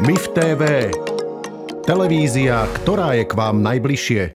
MIF TV. Televízia, ktorá je k vám najbližšie.